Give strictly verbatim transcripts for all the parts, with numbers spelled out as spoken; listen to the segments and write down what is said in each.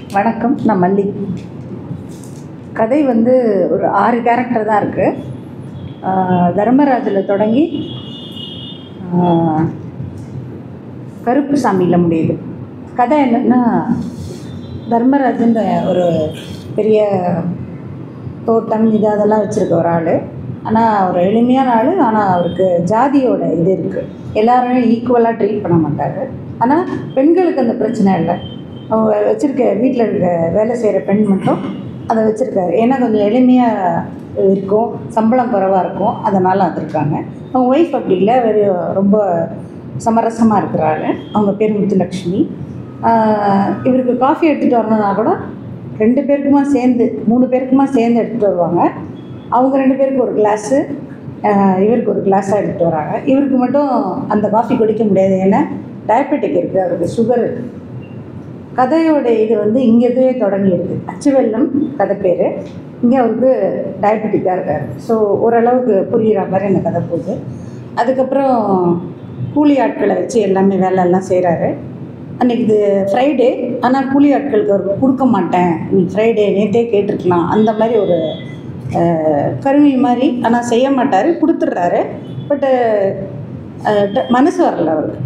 வணக்கம். நான் மல்லி. கதை வந்து ஒரு ஆறு கேரக்டர் தான் இருக்குது. தர்மராஜில் தொடங்கி கருப்பு சாமியில் முடியுது. கதை என்னென்னா, தர்மராஜன்ற ஒரு பெரிய தோட்டம் இது அதெல்லாம் வச்சுருக்க ஒரு ஆள். ஆனால் ஒரு எளிமையான ஆள். ஆனால் அவருக்கு ஜாதியோட இது இருக்குது. எல்லோரும் ஈக்குவலாக ட்ரீட் பண்ண மாட்டார். ஆனால் பெண்களுக்கு அந்த பிரச்சனை இல்லை. அவங்க வச்சுருக்க வீட்டில் இருக்க வேலை செய்கிற பெண் மட்டும் அதை வச்சுருக்காரு. ஏன்னா கொஞ்சம் எளிமையாக இருக்கும், சம்பளம் குறைவாக இருக்கும், அதனால் அது இருக்காங்க. அவங்க ஒய்ஃப் அப்படி இல்லை, வெறு ரொம்ப சமரசமாக இருக்கிறாரு. அவங்க பேர் முத்துலக்ஷ்மி. இவருக்கு காஃபி எடுத்துகிட்டு வரணுன்னா கூட ரெண்டு பேருக்குமா சேர்ந்து மூணு பேருக்குமா சேர்ந்து எடுத்துகிட்டு வருவாங்க. அவங்க ரெண்டு பேருக்கு ஒரு கிளாஸு, இவருக்கு ஒரு கிளாஸாக எடுத்துகிட்டு வராங்க. இவருக்கு மட்டும் அந்த காஃபி குடிக்க முடியாது, ஏன்னா டயபெட்டிக் இருக்குது, அவருக்கு சுகர் இருக்குது. கதையோட இது வந்து இங்கேயே தொடங்கிடுது. அச்சு வெள்ளம் கதை பேர். இங்கே அவருக்கு டயபெட்டிக்காக இருக்கார். ஸோ ஓரளவுக்கு புரிகிற மாதிரி அந்த கதை போகுது. அதுக்கப்புறம் கூலி ஆட்களை வச்சு எல்லாமே வேலையெல்லாம் செய்கிறாரு. அன்றைக்கி இது ஃப்ரைடே, ஆனால் கூலி ஆட்களுக்கு அவருக்கு கொடுக்க மாட்டேன், இன்னைக்கு ஃப்ரைடே நேற்றே கேட்டிருக்கலாம், அந்த மாதிரி ஒரு கருவி மாதிரி. ஆனால் செய்ய மாட்டார், கொடுத்துட்றாரு. பட்டு மனசு வரல அவருக்கு.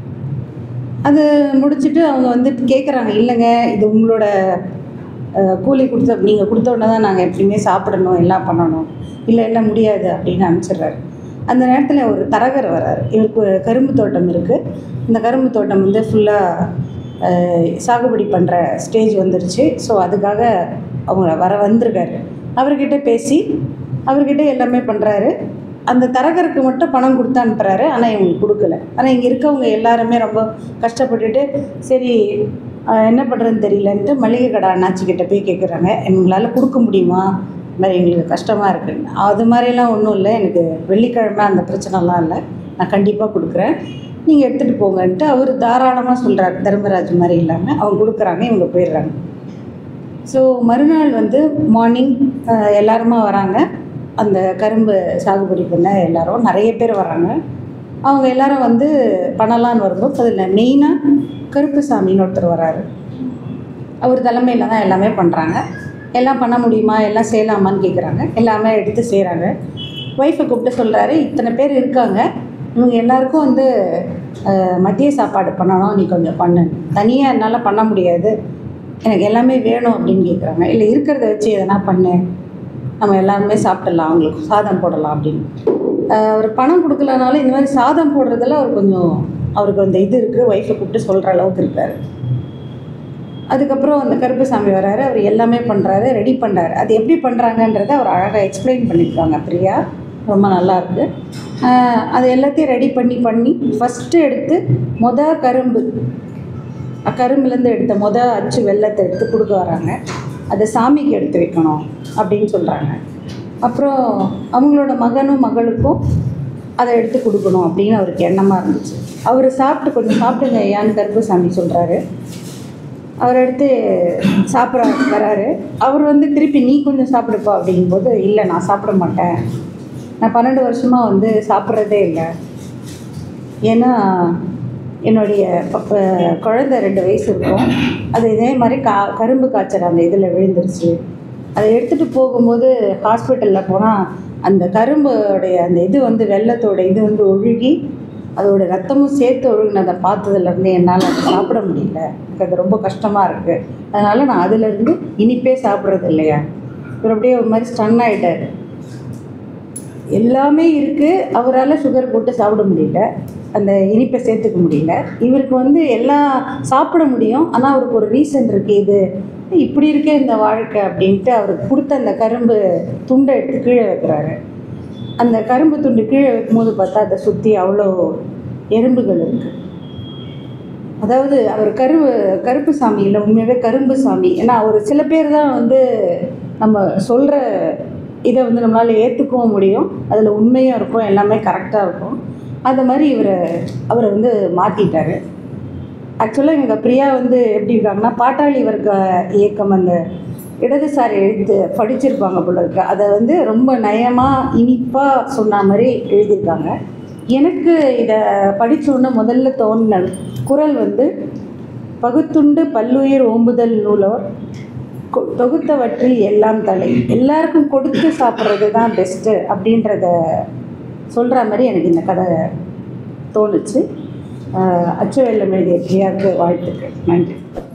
அது முடிச்சுட்டு அவங்க வந்து கேட்குறாங்க, இல்லைங்க இது உங்களோட கூலி கொடுத்த நீங்கள் கொடுத்த உடனே தான் நாங்கள் எப்படியுமே சாப்பிடணும், எல்லாம் பண்ணணும். இல்லை இல்லை முடியாது அப்படின்னு அனுப்பிச்சிடுறாரு. அந்த நேரத்தில் ஒரு தரகர் வர்றாரு. இவருக்கு ஒரு கரும்பு தோட்டம் இருக்குது. இந்த கரும்பு தோட்டம் வந்து ஃபுல்லாக சாகுபடி பண்ணுற ஸ்டேஜ் வந்துருச்சு. ஸோ அதுக்காக அவங்க வர வந்திருக்காரு. அவர்கிட்ட பேசி அவர்கிட்ட எல்லாமே பண்ணுறாரு. அந்த தரகருக்கு மட்டும் பணம் கொடுத்து அனுப்புகிறாரு. ஆனால் இவங்களுக்கு கொடுக்கல. ஆனால் இங்கே இருக்கவங்க எல்லாருமே ரொம்ப கஷ்டப்பட்டுட்டு, சரி என்ன பண்ணுறதுன்னு தெரியலன்ட்டு மளிகை கடை அண்ணாச்சிக்கிட்ட போய் கேட்குறாங்க, எங்களால் கொடுக்க முடியுமா, இது மாதிரி எங்களுக்கு கஷ்டமாக இருக்குன்னு. அது மாதிரிலாம் ஒன்றும் இல்லை, எனக்கு வெள்ளிக்கிழமை அந்த பிரச்சனைலாம் இல்லை, நான் கண்டிப்பாக கொடுக்குறேன், நீங்கள் எடுத்துகிட்டு போங்கன்ட்டு அவர் தாராளமாக சொல்கிறார். தர்மராஜ் மாதிரி இல்லாமல் அவங்க கொடுக்குறாங்க, இவங்க போயிடுறாங்க. ஸோ மறுநாள் வந்து மார்னிங் எல்லாருமா வராங்க. அந்த கரும்பு சாகுபடி பண்ண எல்லோரும் நிறைய பேர் வராங்க. அவங்க எல்லோரும் வந்து பண்ணலான்னு வரும்போது அதில் மெயினாக கருப்புசாமின்னு ஒருத்தர் வராரு. அவர் தலைமையில் தான் எல்லாமே பண்ணுறாங்க. எல்லாம் பண்ண முடியுமா, எல்லாம் செய்யலாமான்னு கேட்குறாங்க. எல்லாமே எடுத்து செய்கிறாங்க. ஒய்ஃபை கூப்பிட்டு சொல்கிறாரு, இத்தனை பேர் இருக்காங்க, இவங்க எல்லாேருக்கும் வந்து மதிய சாப்பாடு பண்ணணும், நீ கொஞ்சம் பண்ணு, தனியாக என்னால் பண்ண முடியாது, எனக்கு எல்லாமே வேணும் அப்படின்னு கேட்குறாங்க. இல்லை இருக்கிறத வச்சு எதனா பண்ணு, நம்ம எல்லாருமே சாப்பிடலாம், அவங்களுக்கு சாதம் போடலாம் அப்படின்னு. அவர் பணம் கொடுக்கலனாலும் இந்த மாதிரி சாதம் போடுறதில் அவர் கொஞ்சம் அவருக்கு அந்த இது இருக்குது. ஒய்ஃபை கூப்பிட்டு சொல்கிற அளவுக்கு இருக்கார். அதுக்கப்புறம் அந்த கருப்புசாமி வராரு. அவர் எல்லாமே பண்ணுறாரு, ரெடி பண்ணுறாரு. அது எப்படி பண்ணுறாங்கன்றதை அவர் அழகாக எக்ஸ்பிளைன் பண்ணியிருக்காங்க பிரியா. ரொம்ப நல்லாயிருக்கு. அது எல்லாத்தையும் ரெடி பண்ணி பண்ணி ஃபஸ்ட்டு எடுத்து மொதல் கரும்பு கரும்புலேருந்து எடுத்த மொதல் அச்சு வெள்ளத்தை எடுத்து கொடுக்க வராங்க. அதை சாமிக்கு எடுத்து வைக்கணும் அப்படின்னு சொல்கிறாங்க. அப்புறம் அவங்களோட மகனும் மகளுக்கும் அதை எடுத்து கொடுக்கணும் அப்படின்னு அவருக்கு எண்ணமாக இருந்துச்சு. அவர் சாப்பிட்டு கொஞ்சம் சாப்பிடுங்க ஐயான்னு கருப்புசாமி சொல்கிறாரு. அவர் எடுத்து சாப்பிட்ற வராரு. அவர் வந்து திருப்பி நீ கொஞ்சம் சாப்பிடுப்பா அப்படிங்கும்போது, இல்லை நான் சாப்பிட மாட்டேன், நான் பன்னெண்டு வருஷமாக வந்து சாப்பிட்றதே இல்லை, ஏன்னா என்னுடைய இப்போ குழந்தை ரெண்டு வயசு இருக்கும், அது இதே மாதிரி கா கரும்பு காய்ச்சல் அந்த இதில் விழுந்துருச்சு, அதை எடுத்துகிட்டு போகும்போது ஹாஸ்பிட்டலில் போனால் அந்த கரும்புடைய அந்த இது வந்து வெள்ளத்தோட இது வந்து ஒழுகி அதோட ரத்தமும் சேர்த்து ஒழுகினதை பார்த்ததுலேருந்து என்னால் அதை சாப்பிட முடியல, எனக்கு அது ரொம்ப கஷ்டமாக இருக்குது, அதனால் நான் அதிலேருந்து இனிப்பே சாப்பிட்றது இல்லையா. இவர் அப்படியே ஒரு மாதிரி ஸ்டன் ஆகிட்டார். எல்லாமே இருக்குது, அவரால் சுகர் போட்டு சாப்பிட முடியல, அந்த இனிப்பை சேர்த்துக்க முடியல. இவருக்கு வந்து எல்லாம் சாப்பிட முடியும், ஆனால் அவருக்கு ஒரு ரீசன் இருக்குது, இது இப்படி இருக்கே இந்த வாழ்க்கை அப்படின்ட்டு அவருக்கு கொடுத்த அந்த கரும்பு துண்டை எடுத்து கீழே வைக்கிறாரு. அந்த கரும்பு துண்டு கீழே வைக்கும்போது பார்த்தா அதை சுற்றி அவ்வளோ எறும்புகள் இருக்குது. அதாவது அவர் கரு கருப்பு சாமி இல்லை, உண்மையாகவே கரும்பு சாமி. ஏன்னா ஒரு சில பேர் தான் வந்து நம்ம சொல்கிற இதை வந்து நம்மளால் ஏற்றுக்கவும் முடியும், அதில் உண்மையாக இருக்கும், எல்லாமே கரெக்டாக இருக்கும். அந்த மாதிரி இவரை அவரை வந்து மாற்றிட்டார். ஆக்சுவலாக இவங்க பிரியா வந்து எப்படி இருக்காங்கன்னா, பாட்டாளி வர்க்க இயக்கம் அந்த இடதுசாரி எழுத்து படிச்சிருப்பாங்க போல இருக்கு. அதை வந்து ரொம்ப நயமாக இனிப்பாக சொன்ன மாதிரி எழுதியிருக்காங்க. எனக்கு இதை படித்தோன்னே முதல்ல தோணின குரல் வந்து பகுத்துண்டு பல்லுயிர் ஓம்புதல் நூலோர் தொகுத்தவற்றில் எல்லாம் தலை. எல்லாருக்கும் கொடுத்து சாப்பிட்றது தான் பெஸ்ட்டு அப்படின்றத சொல்கிற மாதிரி எனக்கு இந்த கதை தோணுச்சு. அச்சுவெல்லம் எழுதிய பிரியாவுக்கு வாழ்த்துக்கள். நன்றி.